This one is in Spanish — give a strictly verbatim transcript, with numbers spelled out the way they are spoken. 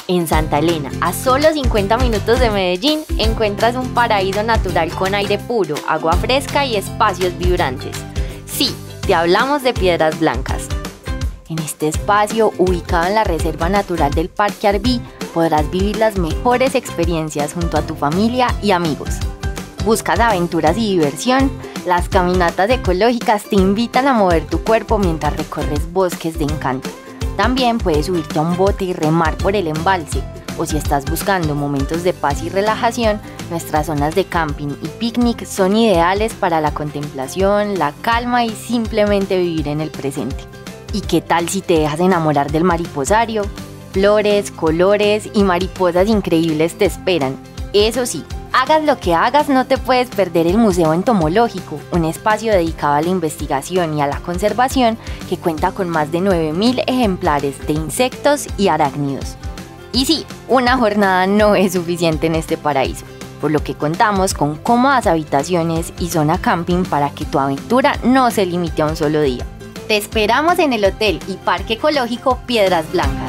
En Santa Elena, a solo cincuenta minutos de Medellín, encuentras un paraíso natural con aire puro, agua fresca y espacios vibrantes. Sí, te hablamos de Piedras Blancas. En este espacio, ubicado en la Reserva Natural del Parque Arví, podrás vivir las mejores experiencias junto a tu familia y amigos. ¿Buscas aventuras y diversión? Las caminatas ecológicas te invitan a mover tu cuerpo mientras recorres bosques de encanto. También puedes subirte a un bote y remar por el embalse, o si estás buscando momentos de paz y relajación, nuestras zonas de camping y picnic son ideales para la contemplación, la calma y simplemente vivir en el presente. ¿Y qué tal si te dejas enamorar del mariposario? Flores, colores y mariposas increíbles te esperan. Eso sí, hagas lo que hagas, no te puedes perder el Museo Entomológico, un espacio dedicado a la investigación y a la conservación que cuenta con más de nueve mil ejemplares de insectos y arácnidos. Y sí, una jornada no es suficiente en este paraíso, por lo que contamos con cómodas habitaciones y zona camping para que tu aventura no se limite a un solo día. Te esperamos en el Hotel y Parque Ecológico Piedras Blancas.